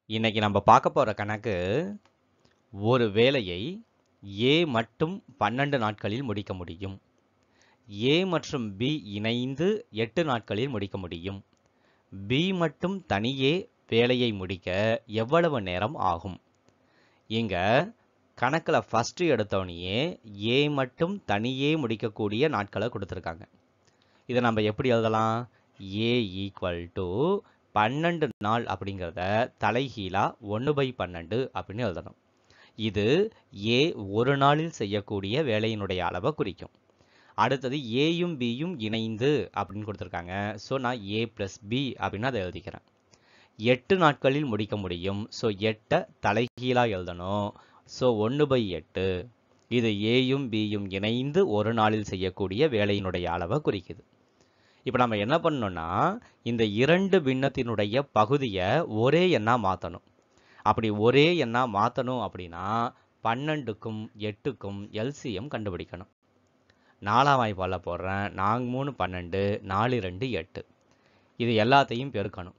இன்னைக்கு நம்ம பார்க்க போற கணக்கு ஒரு வேலையை A மட்டும் 12 நாட்களில் முடிக்க முடியும். A மற்றும் B இணைந்து 8 நாட்களில் முடிக்க முடியும். B மட்டும் தனியே வேலையை முடிக்க எவ்வளவு நேரம் ஆகும்? இங்க கணக்குல ஃபர்ஸ்ட் எடுத்தோடனே A மட்டும் தனியே முடிக்கக்கூடிய நாட்களை கொடுத்துருக்காங்க. இதை நம்ம எப்படி எழுதலாம்? A ஈக்குவல் டு 12 நாள் அப்படிங்கிறத தலைகீழா 1/12 அப்படின்னு எழுதணும். இது A ஒரு நாளில் செய்யக்கூடிய வேலையினுடைய அளவை குறிக்கும். அடுத்தது ஏயும் பியும் இணைந்து அப்படின்னு கொடுத்துருக்காங்க. ஸோ நான் A + B அப்படின்னு அதை எழுதிக்கிறேன். 8 நாட்களில் முடிக்க முடியும். ஸோ 8 தலைகீழா எழுதணும். ஸோ 1/8 இது ஏயும் பியும் இணைந்து ஒரு நாளில் செய்யக்கூடிய வேலையினுடைய அளவை குறிக்குது. இப்போ நம்ம என்ன பண்ணணும்னா இந்த இரண்டு பின்னத்தினுடைய பகுதியை ஒரே எண்ணா மாற்றணும். அப்படி ஒரே எண்ணா மாற்றணும் அப்படின்னா 12க்கும் 8க்கும் எல்சிஎம் கண்டுபிடிக்கணும். 4ஆம் வாய்ப்பால் போடுறேன். 4 3 12, 4 2 8. இது எல்லாத்தையும் பெருக்கணும்.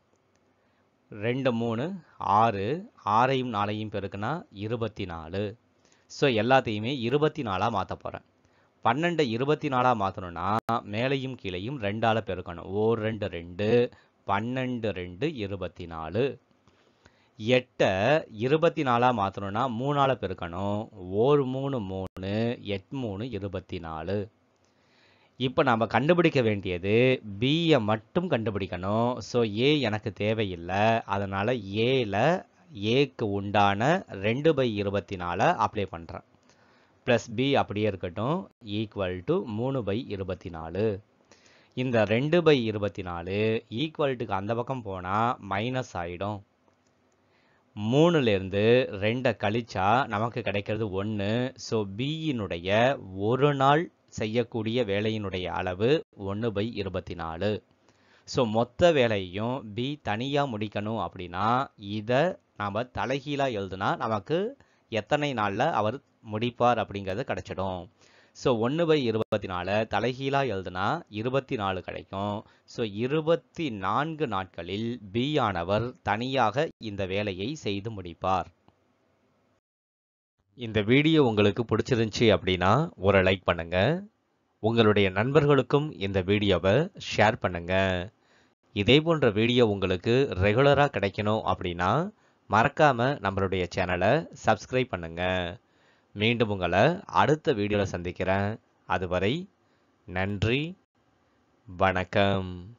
2 3 6, 6ஐயும் 4ஐயும் பெருக்குனா 24. ஸோ எல்லாத்தையுமே 24ஆக மாற்ற போகிறேன். 12 24ஆக மாற்றணும்னா மேலையும் கீழையும் 2ஆல் பெருக்கணும். 2 2, 12 2 24. 8 24ஆக மாற்றணும்னா 3ஆல் பெருக்கணும். 3 3, 8 3 24. இப்போ நம்ம கண்டுபிடிக்க வேண்டியது பியை மட்டும் கண்டுபிடிக்கணும். ஸோ ஏ எனக்கு தேவையில்லை. அதனால் ஏக்கு உண்டான 2/24 அப்ளை பண்ணுறேன். ப்ளஸ் பி அப்படியே இருக்கட்டும். Equal to 3/24. இந்த 2/24 ஈக்குவல்ட்டுக்கு அந்த பக்கம் போனால் மைனஸ் ஆகிடும். 3லேருந்து 2 கழிச்சா நமக்கு கிடைக்கிறது 1. ஸோ பியினுடைய ஒரு நாள் செய்யக்கூடிய வேலையினுடைய அளவு 1/24. ஸோ மொத்த வேலையும் பி தனியாக முடிக்கணும் அப்படின்னா இதை நாம் தலைகீழாக எழுதுனா நமக்கு எத்தனை நாளில் அவர் முடிப்பார் அப்படிங்கிறது கிடைச்சிடும். ஸோ 1/24 தலைகீழாக எழுதுனா 24 கிடைக்கும். ஸோ 24 நாட்களில் பி ஆனவர் தனியாக இந்த வேலையை செய்து முடிப்பார். இந்த வீடியோ உங்களுக்கு பிடிச்சிருந்துச்சி அப்படின்னா ஒரு லைக் பண்ணுங்க. உங்களுடைய நண்பர்களுக்கும் இந்த வீடியோவை ஷேர் பண்ணுங்க. இதே போன்ற வீடியோ உங்களுக்கு ரெகுலராக கிடைக்கணும் அப்படின்னா மறக்காம நம்மளுடைய சேனலை சப்ஸ்கிரைப் பண்ணுங்க. மீண்டும் உங்களை அடுத்த வீடியோவில் சந்திக்கிறேன். அதுவரை நன்றி, வணக்கம்.